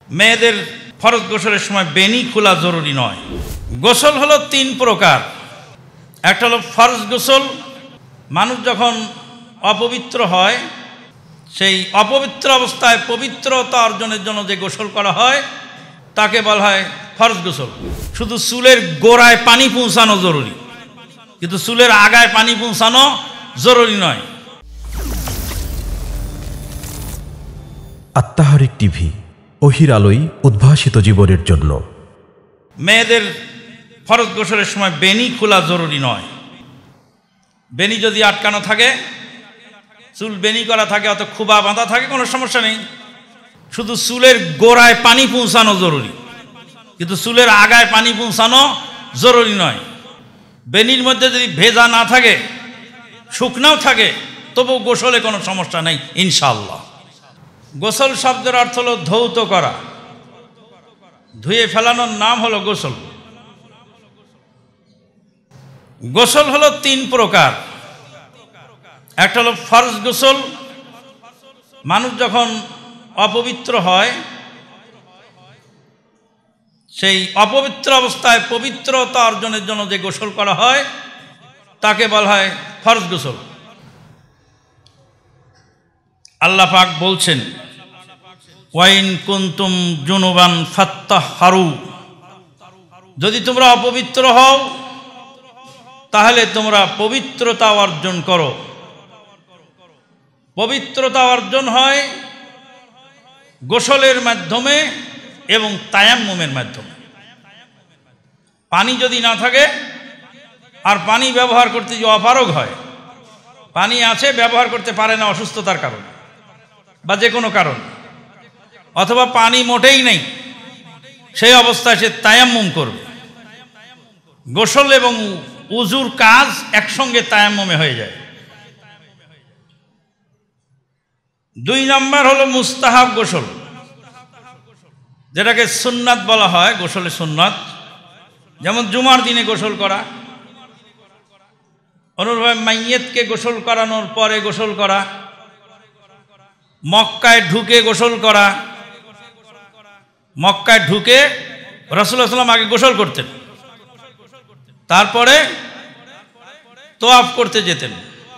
মেয়েদের ফরজ গোসলের সময় বেনি খোলা জরুরি নয়। গোসল হলো তিন প্রকার। একটা হলো ফরজ গোসল, মানুষ যখন অপবিত্র হয় সেই অপবিত্র অবস্থায় পবিত্রতা অর্জনের জন্য যে গোসল করা হয় তাকে বলা হয় ফরজ গোসল। শুধু চুলের গোড়ায় পানি পৌঁছানো জরুরি, কিন্তু চুলের আগায় পানি পৌঁছানো জরুরি নয়। at-tahreek টিভি, ওহির আলোয় উদ্ভাসিত জীবনের জন্য। মেয়েদের ফরজ গোসলের সময় বেনি খোলা জরুরি নয়। বেনি যদি আটকানো থাকে, চুল বেনি করা থাকে, অত খুবা বাঁধা থাকে, কোনো সমস্যা নেই। শুধু চুলের গোড়ায় পানি পৌঁছানো জরুরি, কিন্তু চুলের আগায় পানি পৌঁছানো জরুরি নয়। বেনির মধ্যে যদি ভেজা না থাকে, শুকনাও থাকে, তবু গোসলে কোনো সমস্যা নেই ইনশাআল্লাহ। গোসল শব্দের অর্থ হলো ধৌত করা, ধুয়ে ফেলানোর নাম হলো গোসল। গোসল হলো তিন প্রকার। একটা হলো ফরজ গোসল, মানুষ যখন অপবিত্র হয় সেই অপবিত্র অবস্থায় পবিত্রতা অর্জনের জন্য যে গোসল করা হয় তাকে বলা হয় ফরজ গোসল। আল্লাহ পাক বলছেন, ওয়াইন কুনতুম জুনুবান ফাত্তাহহারু, যদি তোমরা অপবিত্র হও তাহলে তোমরা পবিত্রতা অর্জন করো। পবিত্রতা অর্জন হয় গোসলের মাধ্যমে এবং তায়াম্মুমের মাধ্যমে। পানি যদি না থাকে আর পানি ব্যবহার করতে যে অপারগ হয়, পানি আছে ব্যবহার করতে পারে না অসুস্থতার কারণে বা যে কোনো কারণ, অথবা পানি মোটেই নেই, সেই অবস্থায় সে তায়াম্মুম করবে। গোসল এবং উজুর কাজ একসঙ্গে তায়াম্মুমে হয়ে যায়। দুই নম্বর হলো মুস্তাহাব গোসল, যেটাকে সুন্নাত বলা হয়। গোসলে সুন্নাত, যেমন জুমার দিনে গোসল করা, অনুরূপভাবে মাইয়েতকে গোসল করানোর পরে গোসল করা, মক্কায় ঢুকে গোসল করা। মক্কায় ঢুকে রাসূলুল্লাহ সাল্লাল্লাহু আলাইহি ওয়াসাল্লাম আগে গোসল করতেন, তারপরে তোয়াফ করতে যেতেন।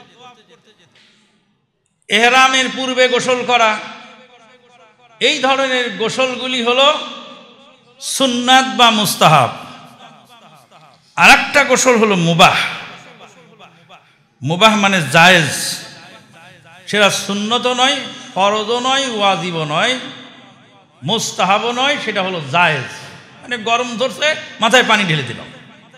এহরামের পূর্বে গোসল করা, এই ধরনের গোসলগুলি হলো সুন্নাত বা মুস্তাহাব। আর একটা গোসল হলো মুবাহ। মুবাহ মানে জায়েজ, সেটা সুন্নতও নয়, ফরজও নয়, ওয়াজিবও নয়, মুস্তাহাবও নয়, সেটা হলো জায়েজ। মানে গরম ধরছে, মাথায় পানি ঢেলে দিলাম,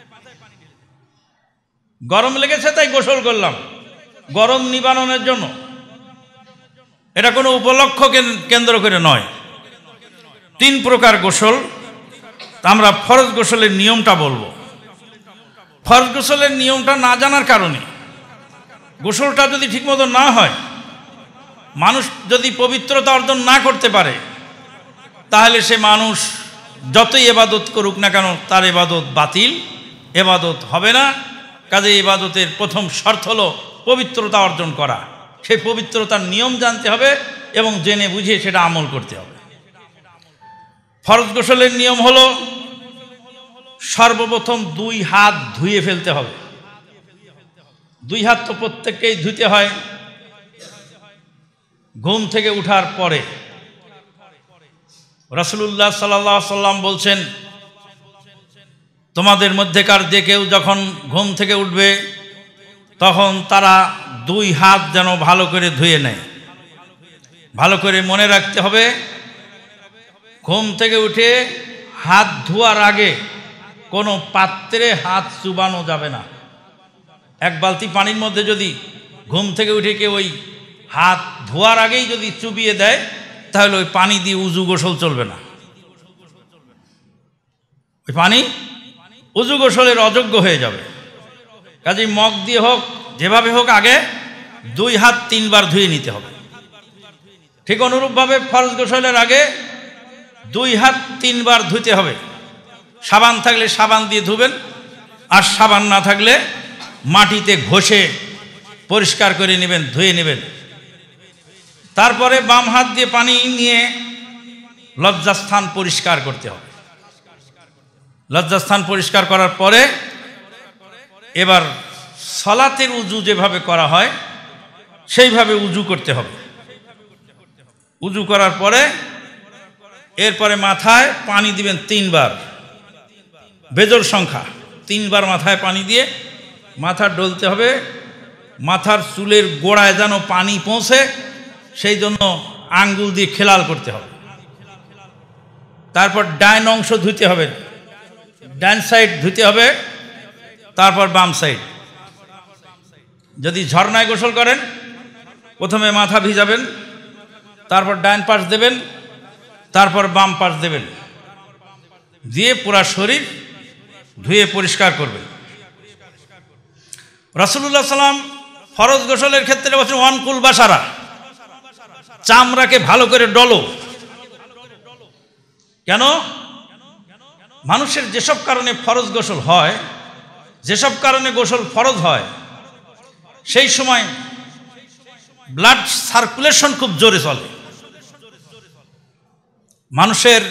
গরম লেগেছে তাই গোসল করলাম, গরম নিবারণের জন্য। এটা কোনো উপলক্ষ কেন্দ্র করে নয়। তিন প্রকার গোসল। আমরা ফরজ গোসলের নিয়মটা বলবো। ফরজ গোসলের নিয়মটা না জানার কারণে গোসলটা যদি ঠিকমতো না হয়, মানুষ যদি পবিত্রতা অর্জন না করতে পারে, তাহলে সে মানুষ যতই ইবাদত করুক না কেন তার ইবাদত বাতিল, ইবাদত হবে না। কাজে ইবাদতের প্রথম শর্ত হলো পবিত্রতা অর্জন করা। সেই পবিত্রতার নিয়ম জানতে হবে এবং জেনে বুঝে সেটা আমল করতে হবে। ফরজ গোসলের নিয়ম হলো সর্বপ্রথম দুই হাত ধুয়ে ফেলতে হবে। দুই হাত তো প্রত্যেককেই ধুতে হয় ঘুম থেকে উঠার পরে। রাসূলুল্লাহ সাল্লাল্লাহু আলাইহি ওয়াসাল্লাম বলছেন, তোমাদের মধ্যেকার যে কেউ যখন ঘুম থেকে উঠবে তখন তারা দুই হাত যেন ভালো করে ধুয়ে নেয়। ভালো করে মনে রাখতে হবে, ঘুম থেকে উঠে হাত ধোয়ার আগে কোনো পাত্রে হাত চুবানো যাবে না। এক বালতি পানির মধ্যে যদি ঘুম থেকে উঠে কেউ ওই হাত ধোয়ার আগেই যদি চুবিয়ে দেয়, তাহলে ওই পানি দিয়ে উজু গোসল চলবে না। ওই পানি উজু গোসলের অযোগ্য হয়ে যাবে। কাজেই মগ দিয়ে হোক, যেভাবে হোক, আগে দুই হাত তিনবার ধুয়ে নিতে হবে। ঠিক অনুরূপভাবে ফরজ গোসলের আগে দুই হাত তিনবার ধুতে হবে। সাবান থাকলে সাবান দিয়ে ধুবেন, আর সাবান না থাকলে মাটিতে ঘষে পরিষ্কার করে নেবেন, ধুয়ে নেবেন। তারপরে বাম হাত দিয়ে পানি নিয়ে লজ্জাস্থান পরিষ্কার করতে হবে। লজ্জাস্থান পরিষ্কার করার পরে এবার সালাতের উজু যেভাবে করা হয় সেইভাবে উজু করতে হবে। উজু করার পরে এরপরে মাথায় পানি দিবেন 3 বার, বেজোড় সংখ্যা 3 বার মাথায় পানি দিয়ে মাথা ডলতে হবে। মাথার চুলের গোড়ায় যেন পানি পৌঁছে সেই জন্য আঙ্গুল দিয়ে খেলাল করতে হবে। তারপর ডান অংশ ধুতে হবে, ডান সাইড ধুতে হবে, তারপর বাম সাইড। যদি ঝর্ণায় গোসল করেন প্রথমে মাথা ভিজাবেন, তারপর ডান পাশ দেবেন, তারপর বাম পাশ দেবেন, দিয়ে পুরা শরীর ধুয়ে পরিষ্কার করবেন। রাসূলুল্লাহ সাল্লাম ফরজ গোসলের ক্ষেত্রে বলছেন ওয়ানকুল বাসারা, চামড়াকে ভালো করে ডলো। কেন? মানুষের যেসব কারণে ফরজ গোসল হয়, যেসব কারণে গোসল ফরজ হয়, সেই সময় ব্লাড সার্কুলেশন খুব জোরে চলে। মানুষের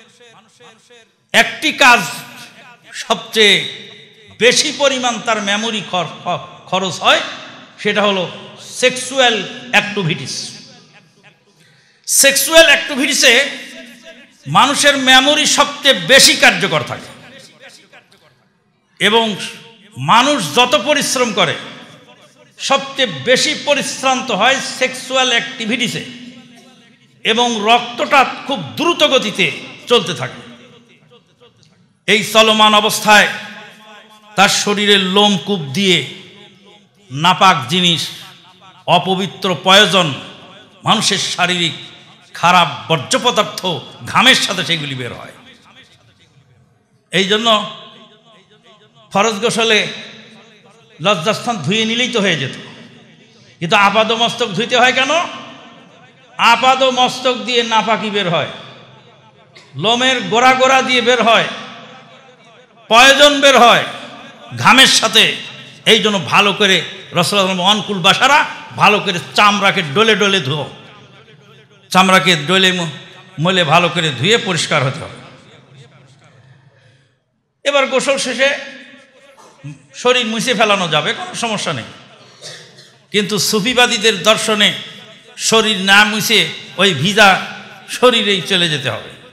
একটি কাজ সবচেয়ে বেশি পরিমাণ তার মেমোরি খরচ হয়, সেটা হলো সেক্সুয়াল অ্যাক্টিভিটিস। সেক্সুয়াল অ্যাক্টিভিটিসে মানুষের মেমোরি সবচেয়ে বেশি কার্যকর থাকে এবং মানুষ যত পরিশ্রম করে সবচেয়ে বেশি পরিশ্রান্ত হয় সেক্সুয়াল অ্যাক্টিভিটিসে এবং রক্তটা খুব দ্রুত গতিতে চলতে থাকে। এই চলমান অবস্থায় তার শরীরের লোমকূপ দিয়ে নাপাক জিনিস, অপবিত্র পয়জন, মানুষের শারীরিক খারাপ বর্জ্য পদার্থ ঘামের সাথে সেগুলি বের হয়। এই জন্য ফরজ গোসলে লজ্জাস্থান ধুয়ে নিলেই তো হয়ে যেত, কিন্তু আপাদ মস্তক ধুইতে হয় কেন? আপাদ মস্তক দিয়ে নাপাকি বের হয়, লোমের গোড়া গোড়া দিয়ে বের হয়, পয়জন বের হয় ঘামের সাথে। এই জন্য ভালো করে রাসূলুল্লাহ ওয়ানকুল বাসারা, ভালো করে চামড়াকে ডলে ডলে ধুও, চামড়াকে ডলে মলে ভালো করে ধুয়ে পরিষ্কার হতে হবে। এবার গোসল শেষে শরীর মুছে ফেলানো যাবে, কোনো সমস্যা নেই, কিন্তু সুফিবাদীদের দর্শনে শরীর না মুছে ওই ভিজা শরীরেই চলে যেতে হবে।